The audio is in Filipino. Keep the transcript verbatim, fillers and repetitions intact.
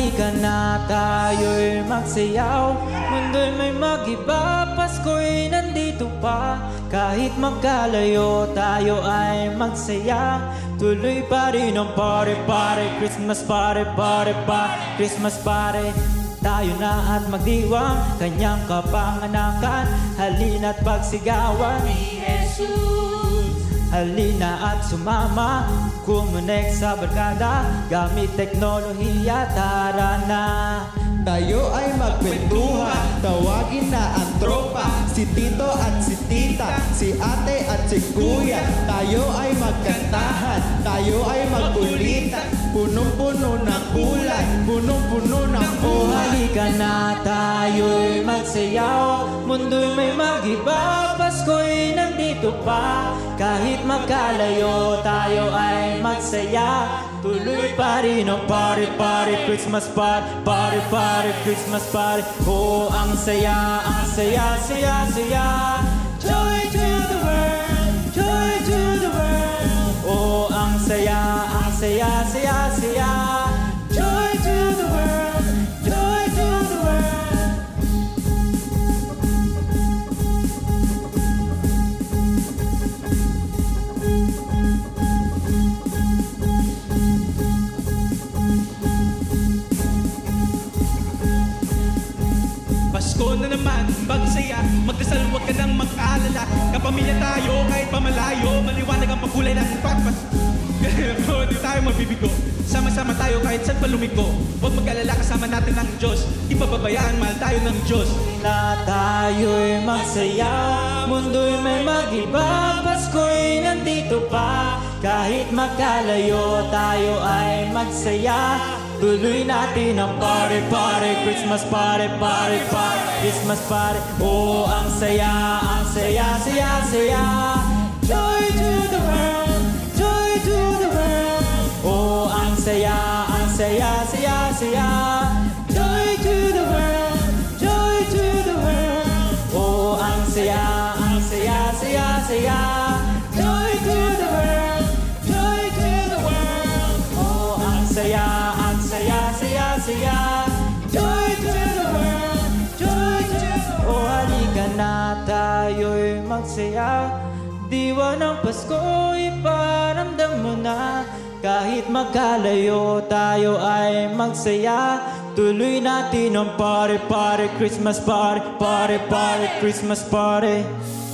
halika na tayo'y magsayaw. Mundo'y may mag-iba, Pasko'y nandito pa. Kahit magkalayo, tayo ay magsaya. Tuloy pa rin ang pare-pare, Christmas pare-pare pa, Christmas pare. Tayo na at magdiwang kanyang kapanganakan. Halina't pagsigawan ni Jesus. Halina at sumama, kumonek sa barkada. Gamit teknolohiya, tara na. Tayo ay magkwentuhan, tawagin na ang tropa. Si Tito at si Tita, si Ate at si Kuya. Tayo ay magkantahan, tayo ay magkulitan. Punong-puno ng kulay, punong-puno ng buhay. Halika na tayo'y magsayaw. Mundo'y may mag-iba, Pasko'y nandito pa. Kahit magkalayo, tayo ay magsaya. Tuloy pa rin ang pare-pare, Christmas party, pare-pare, Christmas party. Oh, ang saya, ang saya, saya, saya. Joy to the world, joy to the world. Oh, ang saya, ang saya, saya, saya. Joy to the world, joy to the world. Pasko na naman, magsaya, magdasal, huwag ka nang mag-aalala. Kapamilya tayo, kahit pamalayo, maliwanag ang pagkulay ng pagpas. Di tayo mabibigo, sama-sama tayo kahit saan palumiko. Huwag mag-alala, kasama natin ang Diyos. Di pababayaan, mahal tayo ng Diyos. Na tayo'y magsaya, mundo'y may mag-iba, Pasko'y nandito pa. Kahit magkalayo, tayo ay magsaya. Tuloy natin ang pare-pare, Christmas pare-pare pa, Christmas pare. Oh, ang saya, ang saya, saya, saya. Joy to the world, joy to the world. Oh, ang saya, ang saya, saya, saya. Joy to the world, joy to the world. Oh, ang saya, ang saya, saya, saya. Joy to the world, joy to the world. Oh, ang saya, ang saya, saya, saya. Joy to the world, joy to the world. Oh, halika na tayo'y magsaya. Diwa ng Pasko, iparamdam mo na. Kahit magkalayo, tayo ay magsaya. Tuloy natin ang pare-pare, Christmas party, pare-pare, Christmas party.